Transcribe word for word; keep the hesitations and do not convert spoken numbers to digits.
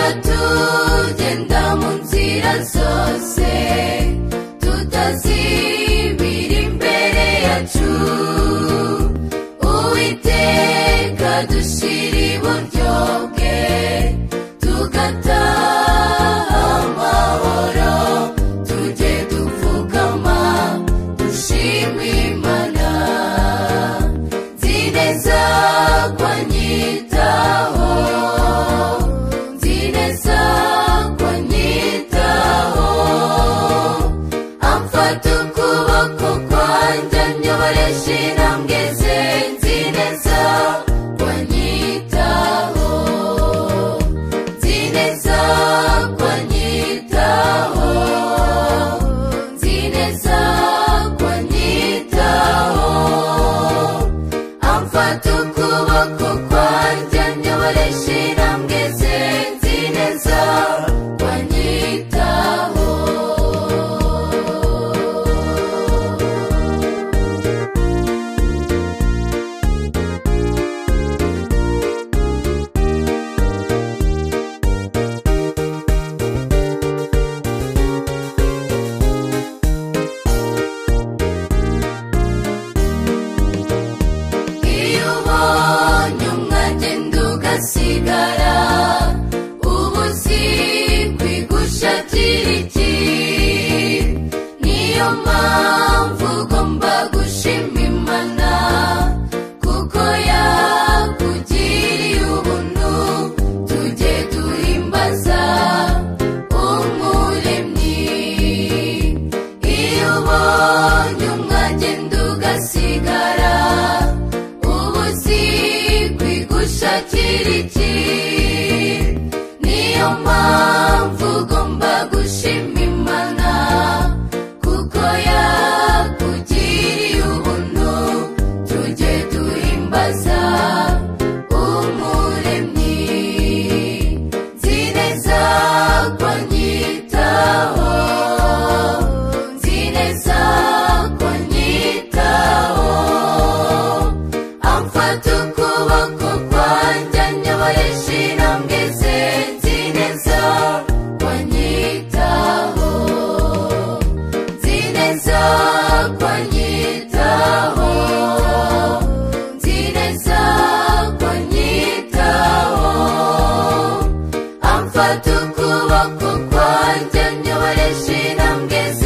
tugenda mu nzira zose tutazibira imbere yacu. Uwiteka dushira iburyo bwe tugataha amahoro. Tujye dupfukama dushima Imana. Nzi neza ko anyitaho, nzi neza ko anyitaho. Amfata ukuboko kwanjye anyoboresha intambwe ze. Nzi neza ko anyitaho, nzi neza ko anyitaho, nzi neza ko anyitaho. Amfata ukuboko kwanjye anyoboresha intambwe ze. Nzi neza ko anyitaho. Iyo ubonye umwe agenda ugasigara, uba uzi kwigushakira iki. Niyo mpamvu ugomba gushima Imana, kuko yakugiriye ubuntu. Tujye duhimbaza Umuremyi. Iyo ubonye umwe agenda ugasigara, uba uzi kwigushakira iki. Niyo mpamvu ugomba gushima Imana, kuko yakugiriye ubuntu. Tujye duhimbaza Umuremyi. Nzi neza ko anyitaho, nzi neza ko anyitaho. Amfata ukuboko kwanjye anyoboresha intambwe ze. Nzi neza ko anyitaho, nzi neza ko anyitaho, nzi neza ko anyitaho. Amfata ukuboko kwanjye anyoboresha intambwe ze.